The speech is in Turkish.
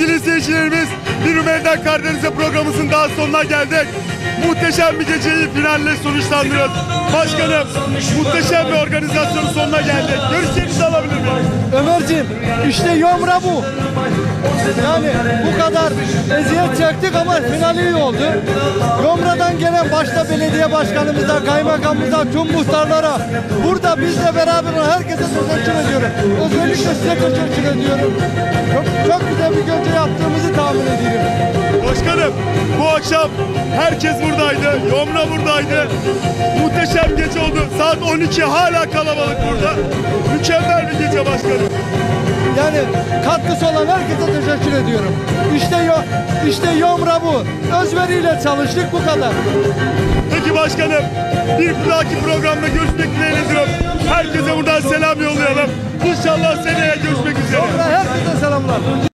Sevgili izleyicilerimiz, Bir Ümeyden Karadeniz'e programımızın daha sonuna geldik. Muhteşem bir geceyi finalle sonuçlandırıyoruz. Başkanım, muhteşem bir organizasyonun sonuna geldik. Görüşlerinizi alabilir miyim? Ömerciğim, işte Yomra bu. Yani bu kadar eziyet çektik ama finali iyi oldu. Yomra'dan gelen başta belediye başkanımıza, kaymakamımıza, tüm muhtarlara, burada bizle beraber olan herkese teşekkür ediyorum. Özellikle size teşekkür ediyorum. Çok güzel bir gece yaptığımızı tahmin ediyorum. Başkanım, bu akşam herkes buradaydı, Yomra buradaydı. Muhteşem gece oldu. Saat 12 hala kalabalık burada. Mükemmel bir gece başkanım. Yani katkısı olan herkese teşekkür ediyorum. İşte Yomra bu. Özveriyle çalıştık, bu kadar. Peki başkanım, bir dahaki programda görüşmek dileğiyle diliyorum. Herkese buradan selam yollayalım. İnşallah seneye görüşmek üzere. Herkese selamlar.